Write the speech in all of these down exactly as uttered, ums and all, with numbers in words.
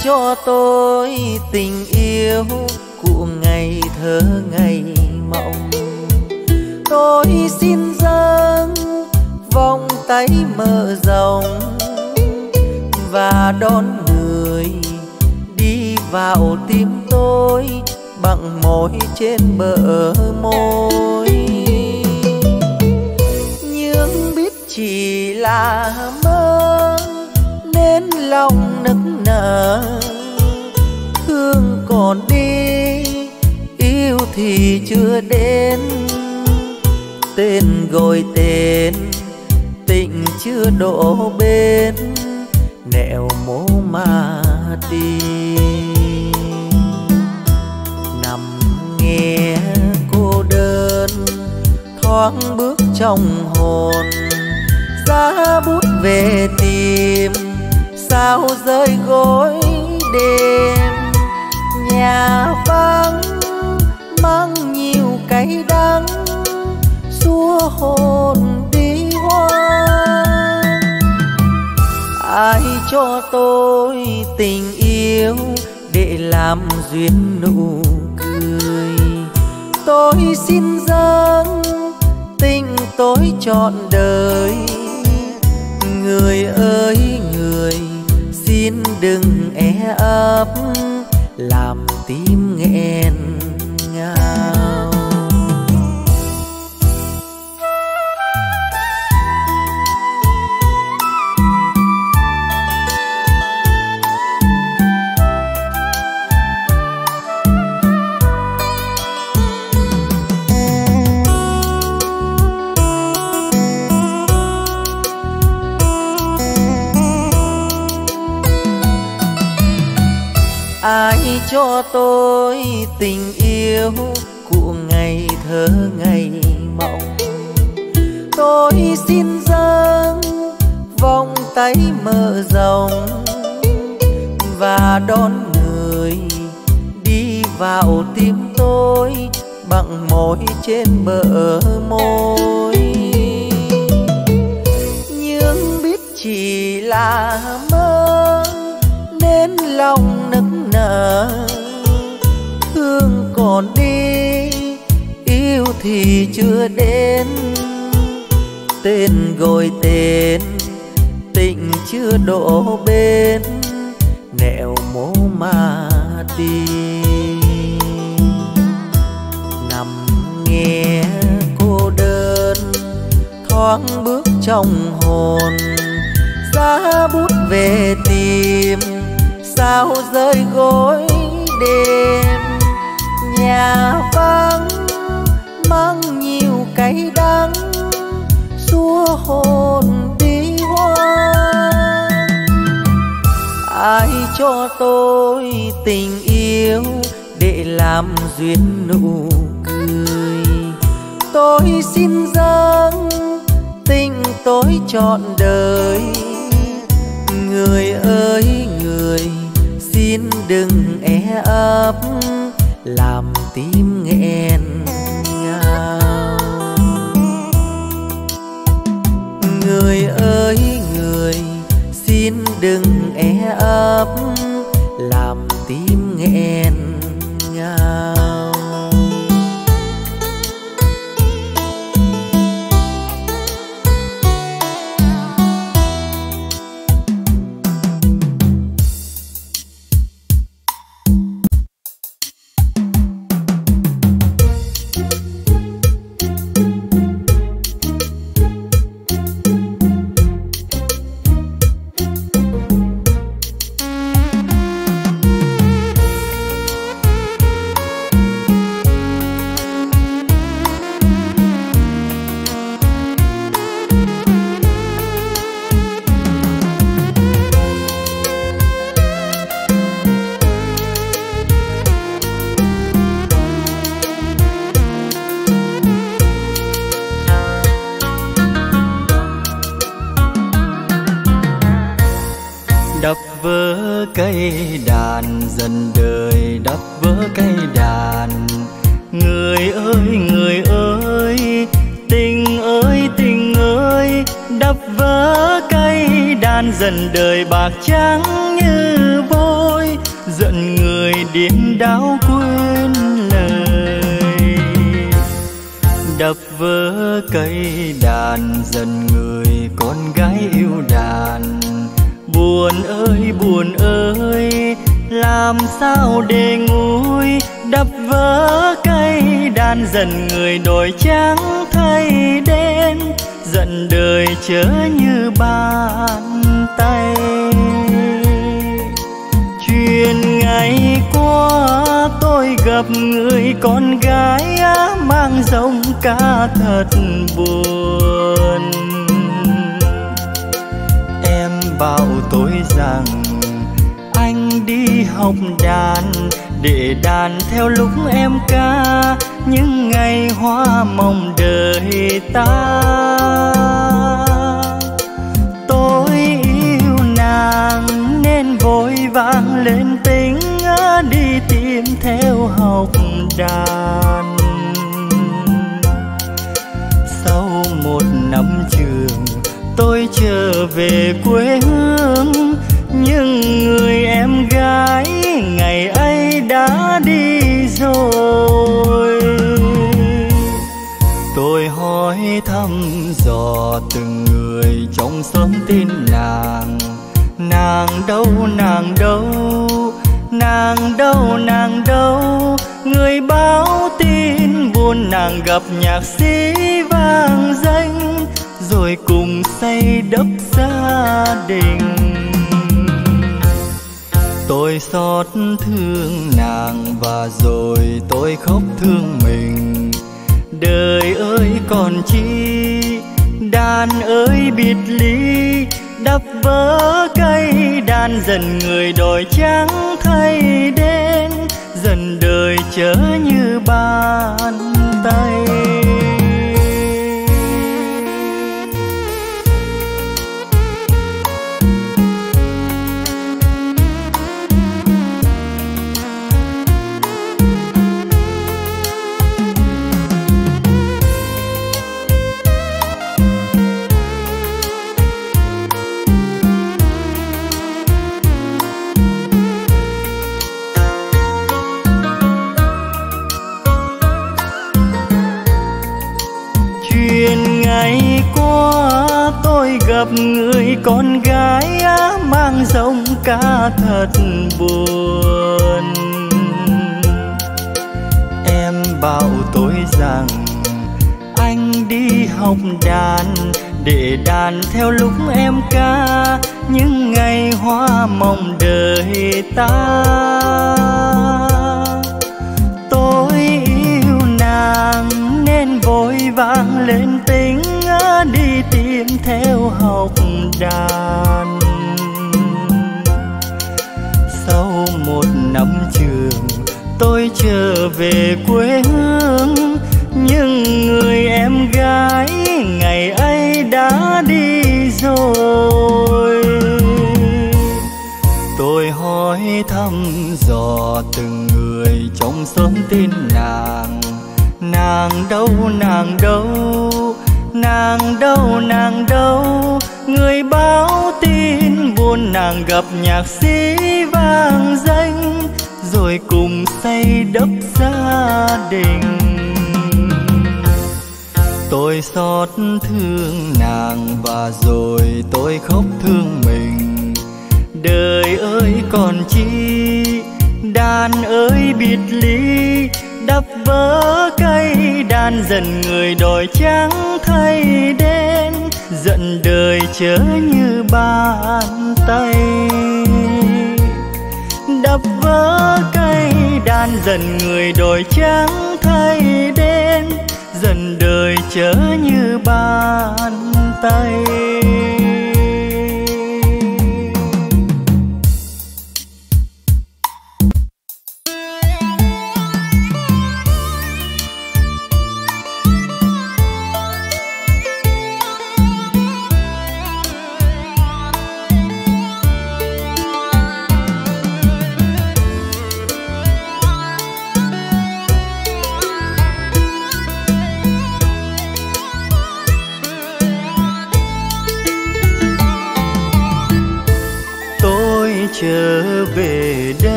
cho tôi tình yêu của ngày thơ ngày mộng. Tôi xin dâng vòng tay mở rộng và đón người đi vào tim tôi bằng môi trên bờ môi. Nhưng biết chỉ là mơ nên lòng nức nở, thương còn đi yêu thì chưa đến. Tên gọi tên tình chưa đổ bên, nẻo mố mà đi. Nằm nghe cô đơn thoáng bước trong hồn, giá bút về tìm sao rơi gối đêm. Nhà vắng mang nhiều cay đắng, xua hồn đi hoang. Ai cho tôi tình yêu để làm duyên nụ cười, tôi xin dâng tình tôi trọn đời. Người ơi người, xin đừng e ấp làm tim nghẹn ngào. Ai cho tôi tình yêu của ngày thơ ngày mộng. Tôi xin dâng vòng tay mở rộng và đón người đi vào tim tôi bằng môi trên bờ môi. Nhưng biết chỉ là mơ nên lòng nức nở, thương còn đi yêu thì chưa đến. Tên gọi tên tình chưa đổ bên, nẻo mố mà đi. Nằm nghe cô đơn thoáng bước trong hồn, giá bút về tìm sao rơi gối đêm. Nhà vắng mang nhiều cay đắng, xua hồn đi hoang. Ai cho tôi tình yêu để làm duyên nụ cười, tôi xin dâng tình tôi trọn đời. Người ơi người, xin đừng e ấp làm tim nghẹn ngào. Người ơi người, xin đừng e ấp làm tim nghẹn ngào. Đập vỡ cây đàn dần đời, đập vỡ cây đàn. Người ơi người ơi, tình ơi tình ơi, đập vỡ cây đàn dần đời bạc trắng như vôi. điên đảo quên lời. Đập vỡ cây đàn dần người con gái yêu đàn. Buồn ơi buồn ơi, làm sao để nguôi. Đập vỡ cây đàn dần người đổi trắng thay đen. Giận đời chớ như bàn tay. Chuyện ngày qua tôi gặp người con gái mang giọng ca thật buồn. Em bảo tôi rằng anh đi học đàn để đàn theo lúc em ca những ngày hoa mong đời ta. Tôi yêu nàng nên vội vàng lên tính đi tìm theo học đàn. Sau một năm trường tôi trở về quê hương, nhưng người em gái ngày ấy đã đi rồi. Tôi hỏi thăm dò từng người trong xóm tin nàng. Nàng đâu nàng đâu, nàng đâu nàng đâu. Người báo tin buồn nàng gặp nhạc sĩ vang danh, rồi cùng xây đắp gia đình. Tôi xót thương nàng và rồi tôi khóc thương mình. Đời ơi còn chi, đàn ơi biệt ly. Đập vỡ cây đàn dần người đổi trắng thay đen. Dần đời chớ như bàn tay. Ngày qua tôi gặp người con gái mang giọng ca thật buồn. Em bảo tôi rằng anh đi học đàn để đàn theo lúc em ca những ngày hoa mong đời ta. Tôi yêu nàng nên vội vàng lên tính đi tìm theo học đàn. Sau một năm trường tôi trở về quê hương, nhưng người em gái ngày ấy đã đi rồi. Tôi hỏi thăm dò từng người trong xóm tin nàng. Nàng đâu nàng đâu, nàng đâu nàng đâu. Người báo tin buồn nàng gặp nhạc sĩ vang danh, rồi cùng xây đắp gia đình. Tôi xót thương nàng và rồi tôi khóc thương mình. Đời ơi còn chi, đàn ơi biệt ly. Đập vỡ cây đàn dần người đổi trắng thay đen. Giận đời chớ như bàn tay. Đập vỡ cây đàn dần người đổi trắng thay đen. Dần đời chớ như bàn tay.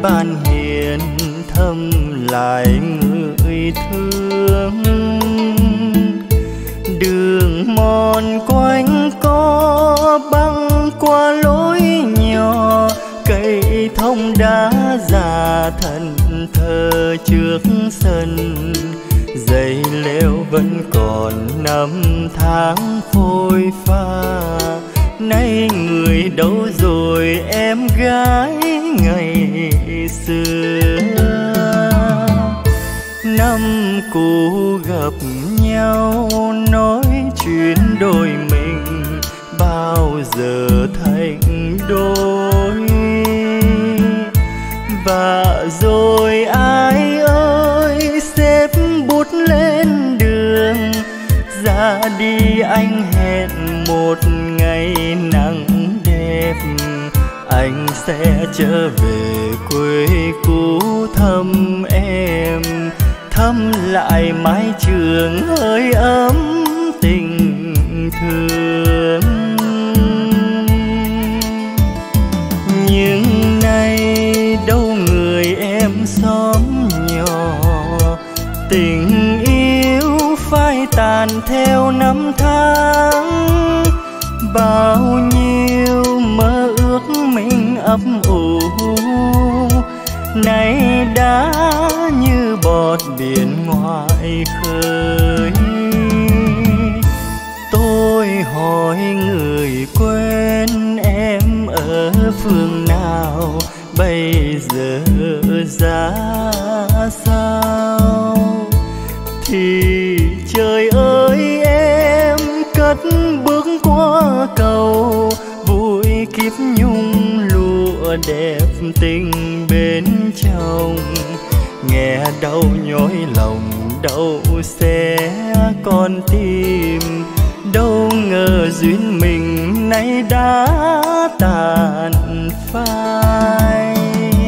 ban hiền thăm lại người thương. Đường mòn quanh co băng qua lối nhỏ, cây thông đá già thần thờ trước sân. Dây leo vẫn còn năm tháng phôi pha, nay người đâu rồi em gái ngày xưa. Năm cũ gặp nhau nói chuyện đôi mình, bao giờ thành đôi. Và rồi ai ơi xếp bút lên đường, ra đi anh hẹn một ngày nắng đẹp. Anh sẽ trở về quê cũ thăm em, thăm lại mái trường hơi ấm tình thương. Nhưng nay đâu người em xóm nhỏ, tình yêu phai tàn theo năm tháng. Bao nhiêu mơ ước mình ấp ủ, nay đã như bọt biển ngoài khơi. Tôi hỏi người quen em ở phương nào, bây giờ ra sao? Thì trời ơi em cất bước qua cầu, vui kiếp nhung lụa đẹp tình bên chồng. Nghe đau nhói lòng đau xé con tim, đâu ngờ duyên mình nay đã tàn phai.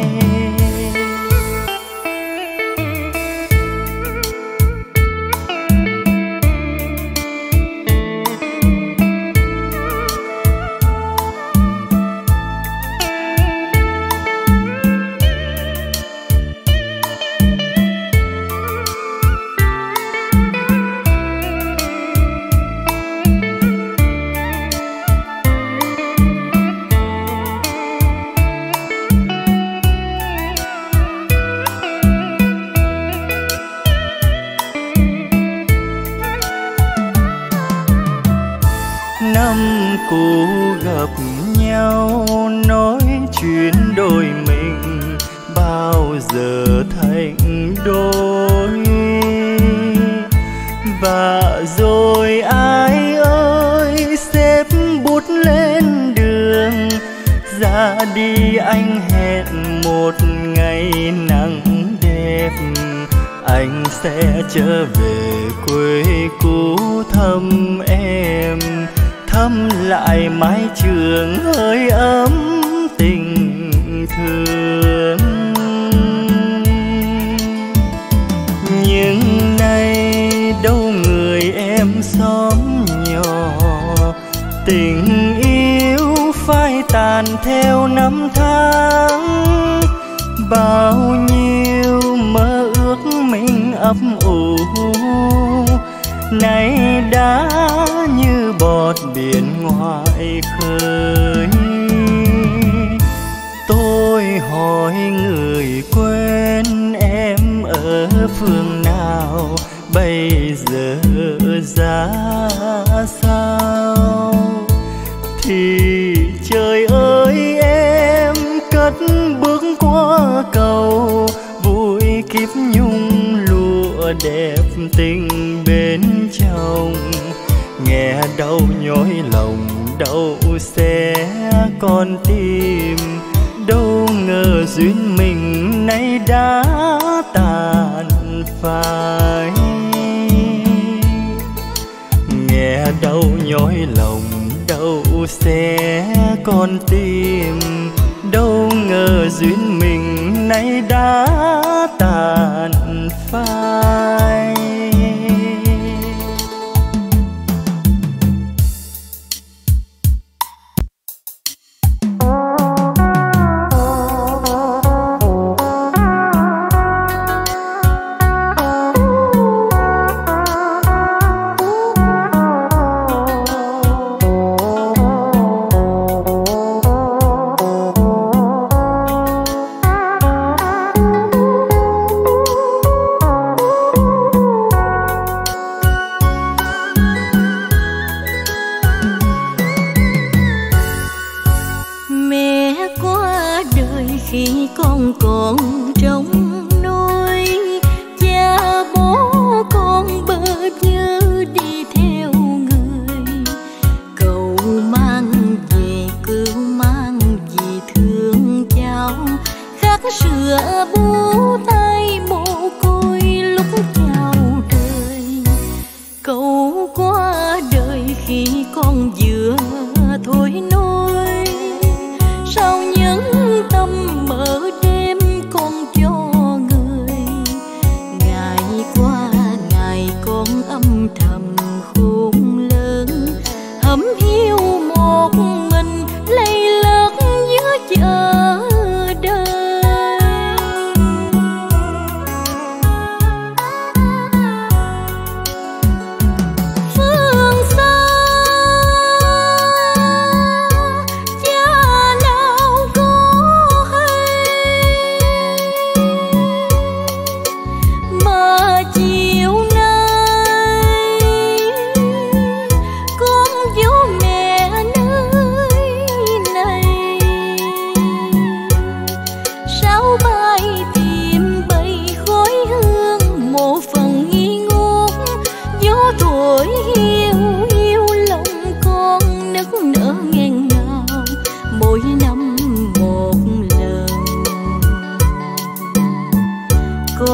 Năm cũ gặp nhau nói chuyện đôi mình, bao giờ thành đôi. Và rồi ai ơi xếp bút lên đường, ra đi anh hẹn một ngày nắng đẹp. Anh sẽ trở về quê cũ thăm em, thăm lại mái trường hơi ấm tình thương. Nhưng nay đâu người em xóm nhỏ, tình yêu phai tàn theo năm tháng. Bao nhiêu mơ ước mình ấp ủ, nay đã như bọt biển ngoài khơi. Tôi hỏi người quen em ở phương nào, bây giờ ra sao? Thì trời ơi em cất bước qua cầu, vui kiếp nhung lụa đẹp tình bên chồng. Nghe đau nhói lòng đau xé con tim, đâu ngờ duyên mình nay đã tàn phai. Nghe đau nhói lòng đau xé con tim, đâu ngờ duyên mình nay đã tàn phai.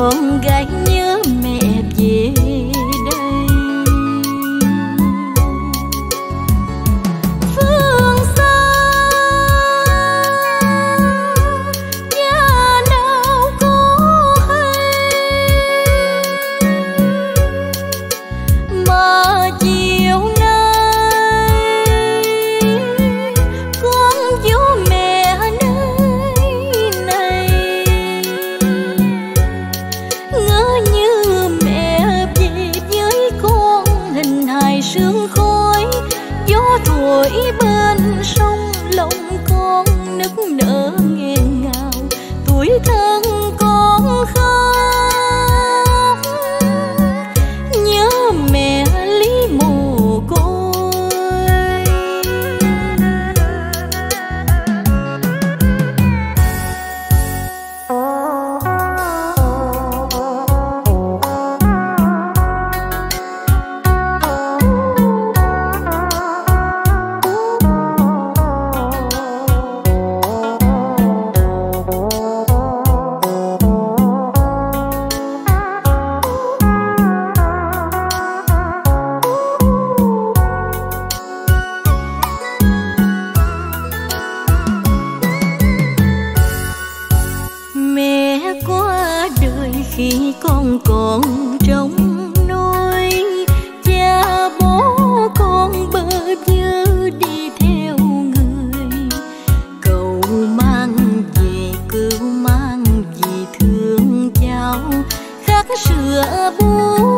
con gái nhớ mẹ về đây. Phương xa nhà nào có hay, mà chiều nay con vô mẹ nơi này. Ngỡ như mẹ về với con hình hài sương khói, gió thổi bên sông lòng con nức nở nghẹn ngào, tuổi thân con khóc nhớ mẹ Lý Mồ Côi. Mẹ qua đời khi con còn trong nôi, cha bố con bơ vơ đi theo người. Cầu mang về cứu mang vì thương cháu, khát sữa bú